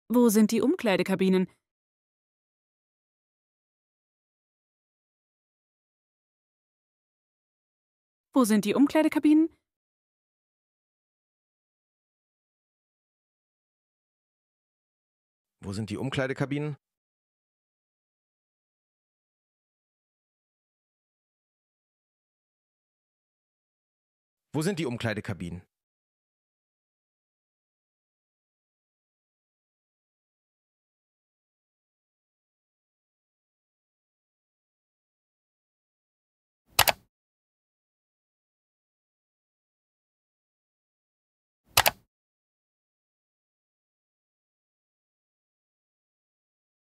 Wo sind die Umkleidekabinen? Wo sind die Umkleidekabinen? Wo sind die Umkleidekabinen? Wo sind die Umkleidekabinen?